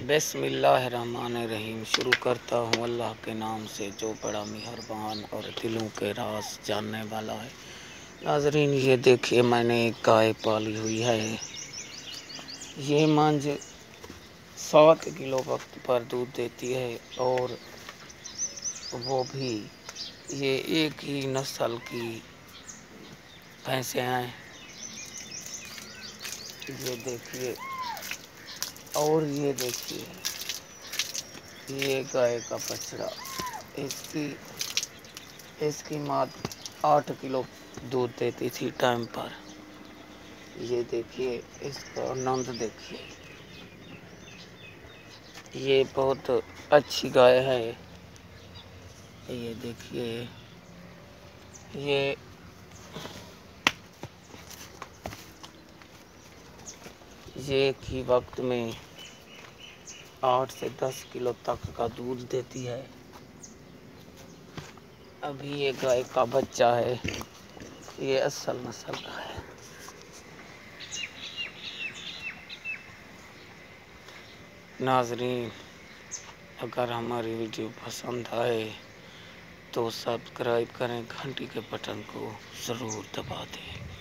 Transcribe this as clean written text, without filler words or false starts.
बिस्मिल्लाहिर्रहमानिर्रहीम। शुरू करता हूँ अल्लाह के नाम से जो बड़ा मेहरबान और दिलों के राज जानने वाला है। नाजरीन, ये देखिए, मैंने एक गाय पाली हुई है। ये मंझ 7 किलो वक्त पर दूध देती है और वो भी ये एक ही नस्ल की भैंसें हैं। ये देखिए, और ये देखिए, ये गाय का बछड़ा, इसकी माँ 8 किलो दूध देती थी टाइम पर। ये देखिए, इसका आनंद देखिए। ये बहुत अच्छी गाय है। ये देखिए, ये एक ही वक्त में 8 से 10 किलो तक का दूध देती है। अभी ये गाय का बच्चा है। ये असल नस्ल का है। नाजरीन, अगर हमारी वीडियो पसंद आए तो सब्सक्राइब करें, घंटी के बटन को ज़रूर दबा दें।